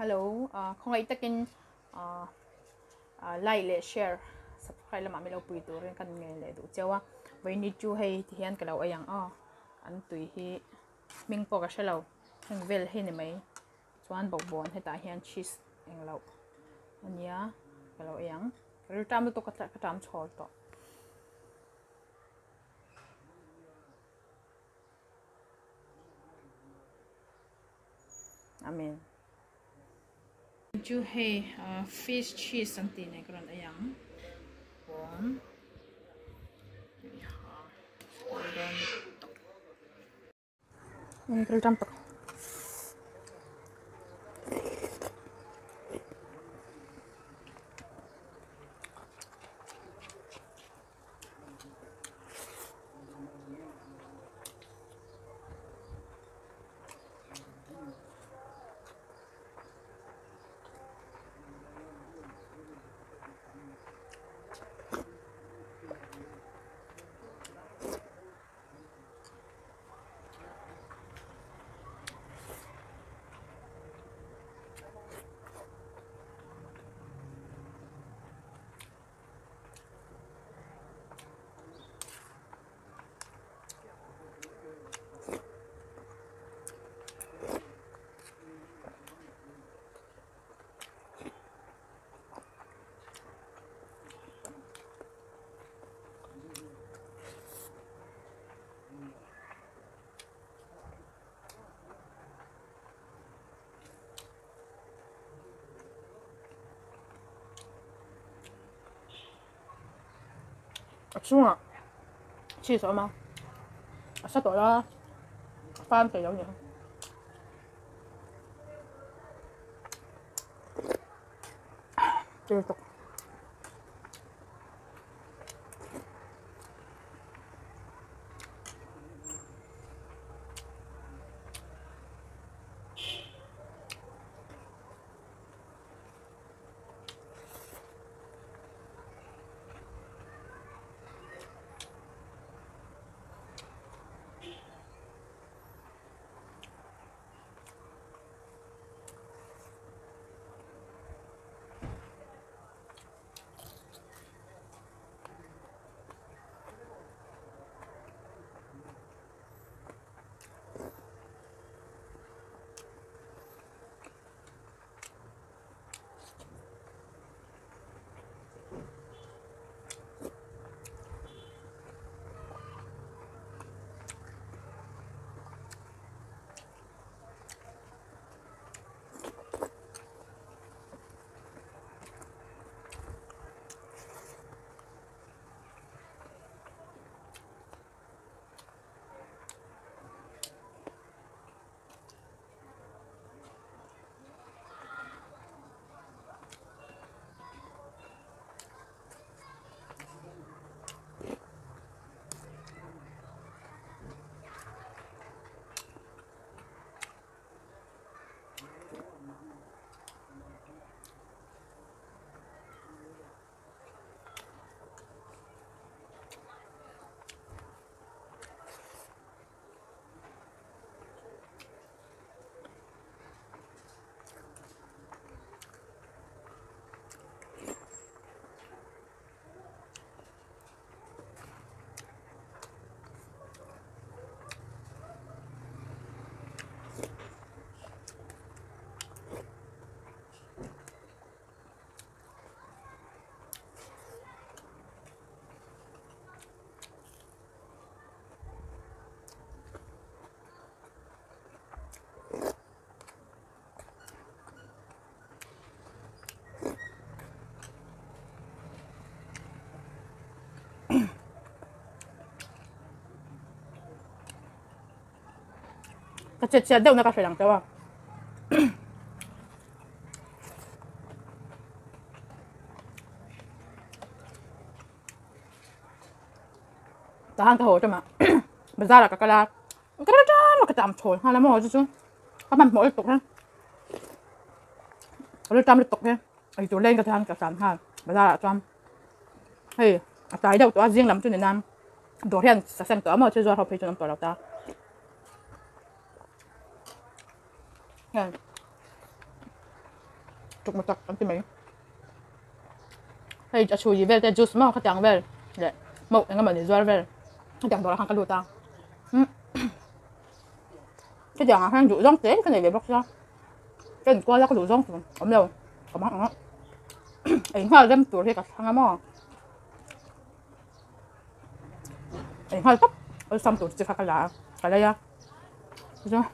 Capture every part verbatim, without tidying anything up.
hello uh, không ai takin uh, uh, like le share subscribe lama milo pui tu ren kan nge le du chawa vai ni chu hei ti hian kalau ayang a an tui hi ming po ka shalo heng vel he ni mai chuan bok bon heta hian cheese englo ania kalau ayang ri tam to ka ka tam chhol to amen chu hei uh, fish cheese anti ne kron ayang bon ini kerja campur chung à chi sợ mà sắp tuổi đó phan thì giống như tiếp tục ta chết chết đâu nó cà phê lằng cháu à ta hàng cái hồ cho mà bây giờ là cái cái là cái đó là cái tạm thôi hay là mua chứ chứ các bạn mỗi tục ha cái tạm tục ha ấy tụi lên cái thằng cái tạm ha bây giờ là tạm hey tại đâu tụi riêng làm cho nên nam đồ hiện sẽ xem tụi mà chơi rồi học phê cho năm tuổi đầu ta chụp một tập ăn tí mấy hay cho chui gì về cái juice mà cái chẳng về để một cái mà để doa về cái chẳng đó là hàng cái đồ ta cái chẳng hàng rủ rong thế cái này về bóc ra cái qua ra cái rủ rong ấm đâu ấm hăng á ấy hoa đem tuổi thì cả hàng mò ấy hoa tóc ở xong tuổi chỉ cái lá cái đây à rồi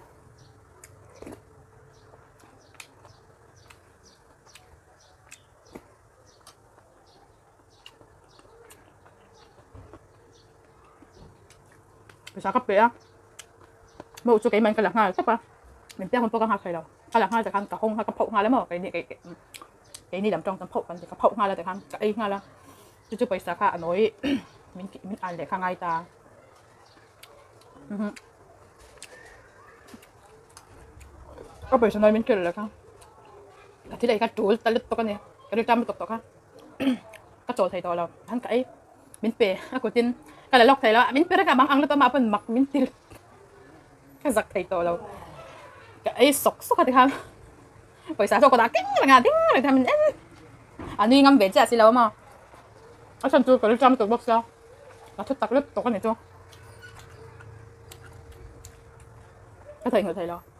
bisa kape ah mau cho cái mình cái là hai cấp à mình biết không có hạt hay đâu cái là hai từ khăn cả không hai cái phộng hai lắm mà cái này cái cái cái này nằm trong cái phộng cái cái phộng hai là từ khăn cái hai là chú chú bây giờ cả nói mình mình ăn để khăn ai ta có bây giờ nói mình kêu là khăn cái này cái chuột ta lít to cái này cái đôi trăm tộc tộc ha cái chỗ thầy to là hắn cái mình bể aku tin cái là lọc thầy là mình bể cái bằng ăn là tao mà phân mặc mình tin cái giặc thầy to là cái sọc sọc cái khăn bây giờ cho cô đã kinh là ngà kinh là thằng mình anh đi ngâm về chứ là mà ở trong tôi cái đôi trăm tộc bóc sao là thất tặc lít to cái này cho cái thầy người thầy lo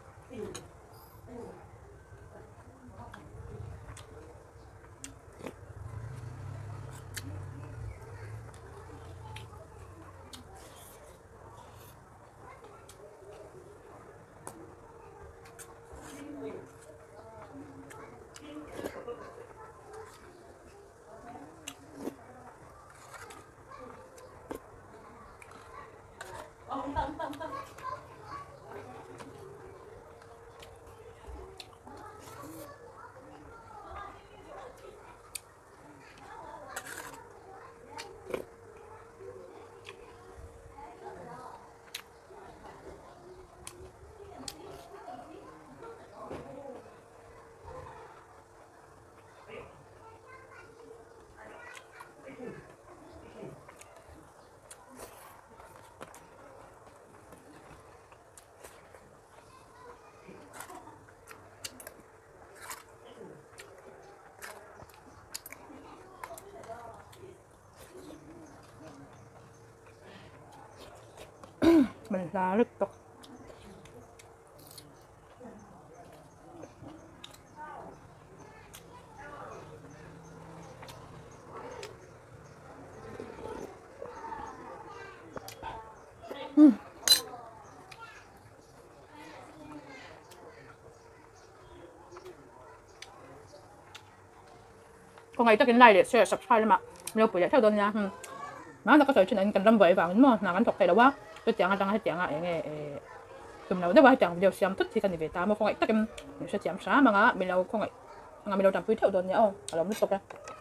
mình là rất tốt uhm. Có ngày tất cái này để share subscribe mà nếu buổi theo tôi nha nó là có thể chuyện anh cần lâm vậy vào đúng không nào anh thuộc thầy đâu quá tôi chẳng đang hay chẳng ai nghe tụm nào nếu mà chẳng video xem thích thì cần về ta mà không ngày tất em sẽ chém xá mà ngã mình đâu không ngày ngã mình đâu chẳng quý theo tôi nhá không là lúc tục ra